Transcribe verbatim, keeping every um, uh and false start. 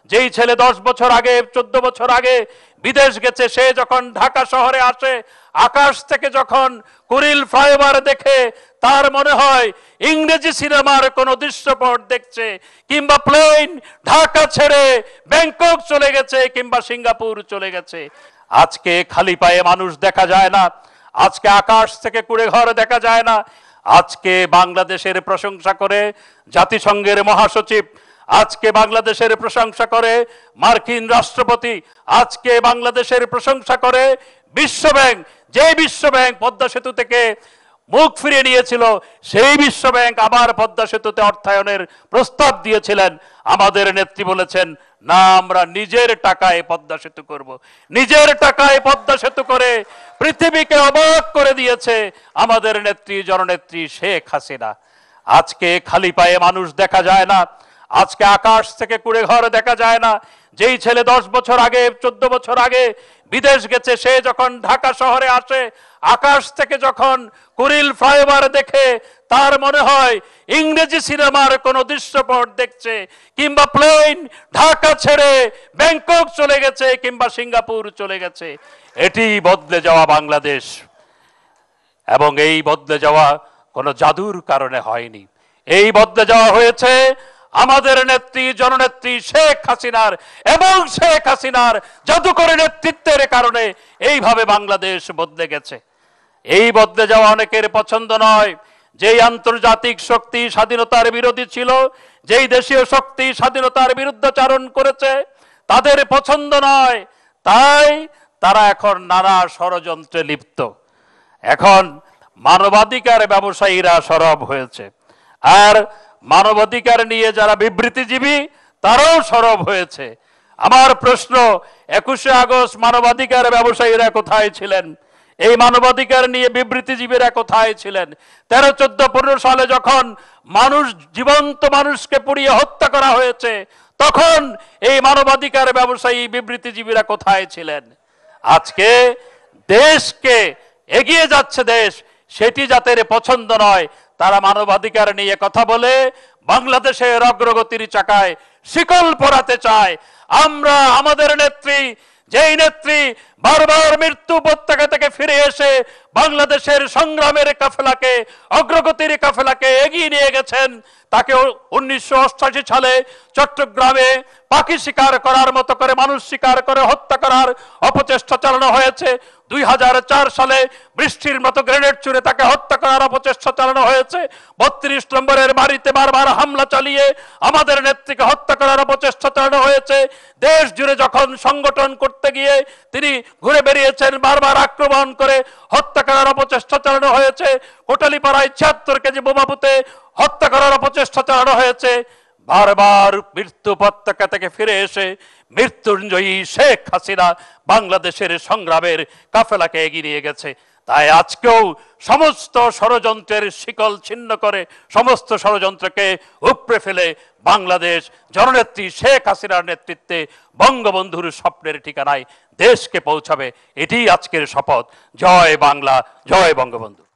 যেই ছেলে দশ বছর আগে চোদ্দ বছর আগে বিদেশ গেছে, সে যখন ঢাকা শহরে আসে, আকাশ থেকে যখন কুড়িল ফ্লাইওভার দেখে তার মনে হয় ইংরেজি সিনেমার কোন দৃশ্যপট দেখছে, কিংবা প্লেন ঢাকা ছেড়ে ব্যাংকক চলে গেছে কিংবা সিঙ্গাপুর চলে গেছে। আজকে খালি পায়ে মানুষ দেখা যায় না, আজকে আকাশ থেকে কুড়ে ঘর দেখা যায় না। আজকে বাংলাদেশের প্রশংসা করে জাতিসংঘের মহাসচিব, আজকে বাংলাদেশের প্রশংসা করে মার্কিন রাষ্ট্রপতি, আজকে বাংলাদেশের প্রশংসা করে বিশ্ব ব্যাংক। যে বিশ্ব ব্যাংক পদ্মা সেতু থেকে মুখ ফিরিয়ে নিয়েছিল, সেই বিশ্ব ব্যাংক আবার পদ্মা সেতুতে অর্থায়নের প্রস্তাব দিয়েছিলেন। আমাদের নেত্রী বলেছেন, না, আমরা নিজের টাকায় পদ্মা সেতু করব। নিজের টাকায় পদ্মা সেতু করে পৃথিবীকে অবাক করে দিয়েছে আমাদের নেত্রী, জননেত্রী শেখ হাসিনা। আজকে খালি পায়ে মানুষ দেখা যায় না, আজকে আকাশ থেকে কুড়ে ঘর দেখা যায় না। যেই ছেলে দশ বছর আগে চোদ্দ বছর আগে বিদেশ গেছে, সে যখন ঢাকা শহরে আসে, আকাশ থেকে যখন কুড়িল ফ্লাইওভার দেখে তার মনে হয় ইংরেজি সিনেমার কোন দৃশ্যপট দেখছে, কিংবা প্লেন ঢাকা ছেড়ে ব্যাংকক চলে গেছে কিংবা সিঙ্গাপুর চলে গেছে। এটি বদলে যাওয়া বাংলাদেশ, এবং এই বদলে যাওয়া কোনো জাদুর কারণে হয়নি। এই বদলে যাওয়া হয়েছে আমাদের নেত্রী, জননেত্রী শেখ হাসিনার এবং শেখ হাসিনার জাদুকরী নেতৃত্বের কারণে এইভাবে বাংলাদেশ বদলে গেছে। এই বদলে যাওয়া অনেকের পছন্দ নয়। যেই আন্তর্জাতিক শক্তি স্বাধীনতার বিরোধী ছিল, যেই দেশীয় শক্তি স্বাধীনতার বিরুদ্ধাচারণ করেছে, তাদের পছন্দ নয়। তাই তারা এখন নানা ষড়যন্ত্রে লিপ্ত। এখন মানবাধিকার ব্যবসায়ীরা সরব হয়েছে, আর মানবাধিকার নিয়ে যারা বিবৃতিজীবী তারাও সরব হয়েছে। আমার প্রশ্ন, একুশে আগস্ট মানবাধিকার ব্যবসায়ীরা কোথায় ছিলেন? এই মানবাধিকার নিয়ে বিবৃতিজীবীরা কোথায় ছিলেন? তেরো চোদ্দ পনেরো সালে যখন মানুষ, জীবন্ত মানুষকে পুড়িয়ে হত্যা করা হয়েছে, তখন এই মানবাধিকার ব্যবসায়ী বিবৃতিজীবীরা কোথায় ছিলেন? আজকে দেশকে এগিয়ে যাচ্ছে দেশ, সেটি যাদের পছন্দ নয়, তারা মানবাধিকার নিয়ে কথা বলে বাংলাদেশের অগ্রগতির চাকায় শিকল পরাতে চায়। আমরা আমাদের নেত্রী, যেই নেত্রী বারবার মৃত্যু উপত্যকা থেকে ফিরে এসে বাংলাদেশের সংগ্রামের কাফেলাকে, অগ্রগতির কাফেলাকে এগিয়ে নিয়ে গেছেন, তাকে উনিশশো অষ্টাশি সালে চট্টগ্রামে পাখি শিকার করার মতো করে মানুষ শিকার করে হত্যা করার অপচেষ্টা চালানো হয়েছে। দুই হাজার চার সালে বৃষ্টির মতো গ্রেনেড ছুড়ে তাকে হত্যা করার অপচেষ্টা চালানো হয়েছে। বত্রিশ নম্বরের বাড়িতে বারবার হামলা চালিয়ে আমাদের নেত্রীকে হত্যা করার অপচেষ্টা চালানো হয়েছে। দেশ জুড়ে যখন সংগঠন করতে গিয়ে তিনি ঘুরে বেরিয়েছেন, বারবার আক্রমণ করে হত্যা করার অপচেষ্টা চালানো হয়েছে। কোটালীপাড়ায় ছিয়াত্তর কেজি বোমা পুঁতে হত্যা করার অপচেষ্টা চালানো হয়েছে। বারবার মৃত্যু উপত্যকা থেকে ফিরে এসে মৃত্যুঞ্জয়ী শেখ হাসিনা বাংলাদেশের সংগ্রামের কাফেলাকে এগিয়ে নিয়ে গেছে। তাই আজকেও সমস্ত ষড়যন্ত্রের শিকল ছিন্ন করে, সমস্ত ষড়যন্ত্রকে উপড়ে ফেলে বাংলাদেশ জননেত্রী শেখ হাসিনার নেতৃত্বে বঙ্গবন্ধুর স্বপ্নের ঠিকানায় দেশকে পৌঁছাবে। এটি আজকের শপথ। জয় বাংলা, জয় বঙ্গবন্ধু।